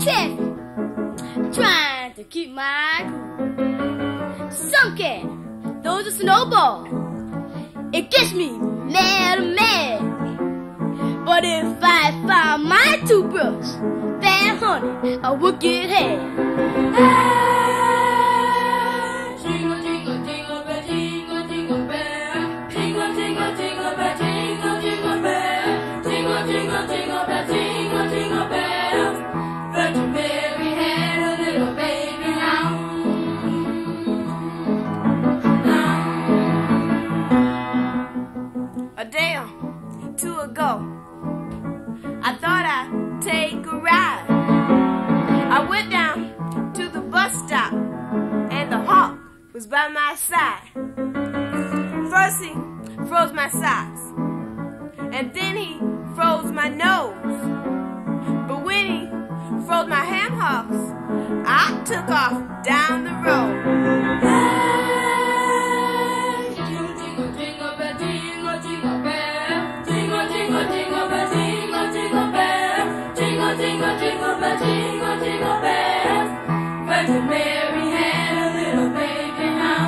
chest, trying to keep my cool. Some cat throws a snowball, it gets me mad. But if I found my toothbrush, then honey, I would get had. Jingle, jingle, jingle bell, jingle, jingle bell, jingle, jingle, jingle bell, jingle, jingle bell, jingle, jingle, jingle bell, jingle, jingle bell. Virgin Mary had a little baby now. A day or two ago, I thought I'd take a ride. I went down to the bus stop, and the hawk was by my side. First he froze my socks, and then he froze my nose. But when he froze my ham hocks, I took off down the road. Jingle, jingle, jingle bell, jingle, jingle bell, jingle, jingle, jingle bell, jingle, jingle bell, jingle, jingle, jingle bell, jingle, jingle bell. Virgin Mary had a little baby now.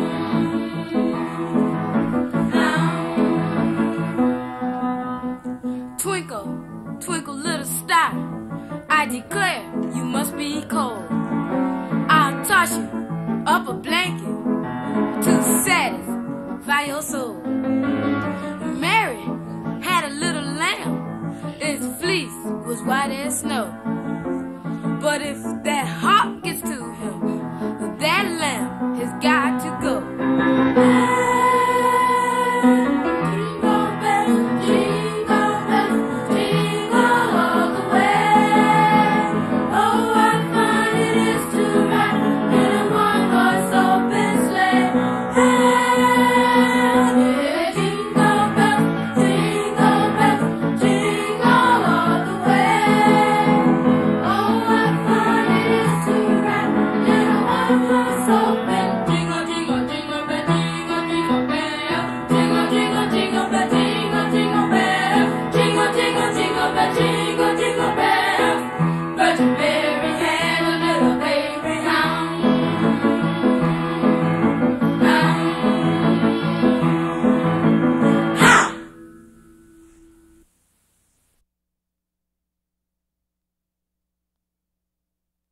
Twinkle, twinkle, little star, I declare you must be cold. I'll toss you up a blanket to satisfy your soul. Mary had a little lamb, its fleece was white as snow. But if that hawk